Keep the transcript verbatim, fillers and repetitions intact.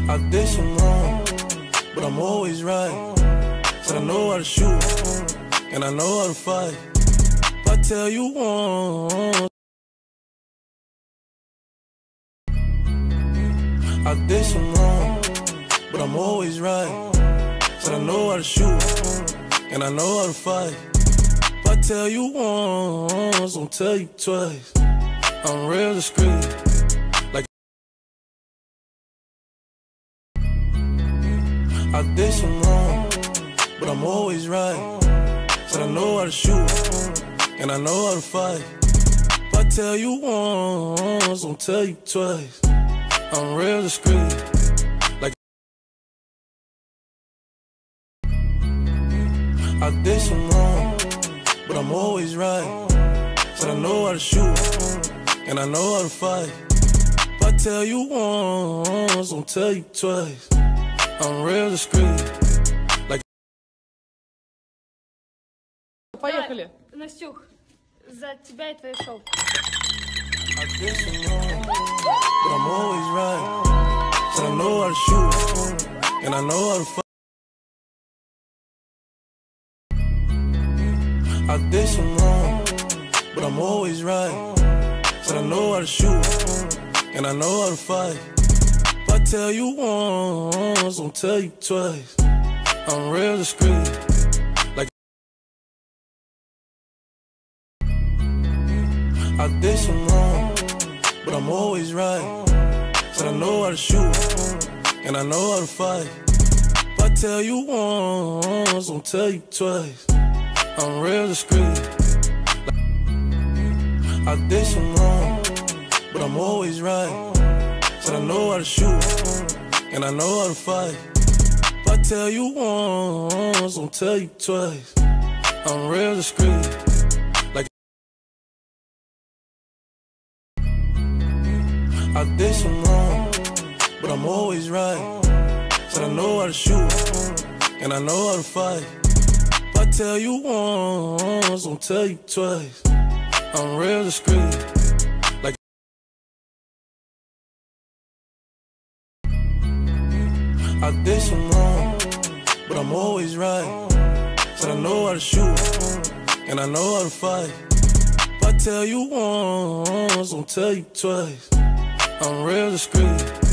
I did some wrong, but I'm always right. Said I know how to shoot, and I know how to fight. If I tell you once, I did some wrong, but I'm always right. Said I know how to shoot, and I know how to fight. If I tell you once, I'll tell you twice. I'm real discreet, like I did some wrong, but I'm always right. Said I know how to shoot, and I know how to fight. If I tell you once, I'll tell you twice. I'm real discreet, like I did some wrong, but I'm always right. Said I know how to shoot, and I know how to fight. If I tell you once, I'll tell you twice. I'm real discreet, like. Поехали. Настюх, за тебя и твое шоу. I did some wrong, but I'm always right. Said I know how to shoot, and I know how to fight. I did some wrong, but I'm always right. Said I know how to shoot, and I know how to fight. If I tell you once, I'll tell you twice. I'm real discreet, like I did some wrong, but I'm always right. Said I know how to shoot, and I know how to fight. If I tell you once, I'll tell you twice. I'm real discreet, like I did some wrong, but I'm always right. Said I know how to shoot, and I know how to fight. If I tell you once, I'll tell you twice. I'm real discreet, like I did some wrong, but I'm always right. Said I know how to shoot, and I know how to fight. If I tell you once, I'll tell you twice. I'm real discreet, like I did some wrong, but I'm always right. Said I know how to shoot, and I know how to fight. If I tell you once, I'll tell you twice. I'm real discreet.